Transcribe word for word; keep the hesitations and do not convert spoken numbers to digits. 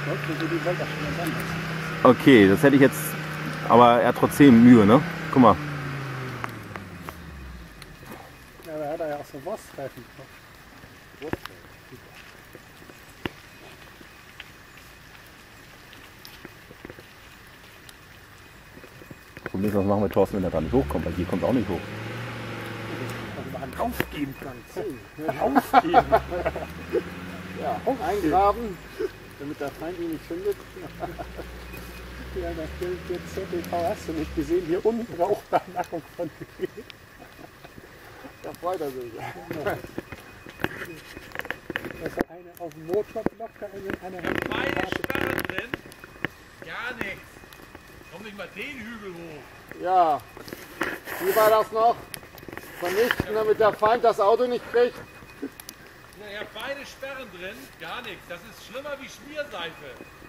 Okay, das hätte ich jetzt, aber er hat trotzdem Mühe, ne? Guck mal. Ja, da hat er ja auch so Wurstreifen drauf. Wurstreifen. Problem ist, was machen wir, Thorsten, wenn er da nicht hochkommt, weil hier kommt auch nicht hoch. Also man aufgeben kann. Aufgeben. Ja, eingraben, damit der Feind ihn nicht findet. Ja, das Bild jetzt Z T V hast du nicht gesehen, hier unbrauchbar Nackung von dir. Da freut er sich. Das ist eine auf dem Motorblock, da in einer Hand. Beide Sperren drin, gar nichts. Komm nicht mal den Hügel hoch. Ja, wie war das noch? Vernichten, damit der Feind das Auto nicht kriegt. Ja, ihr habt beide Sperren drin, gar nichts. Das ist schlimmer wie Schmierseife.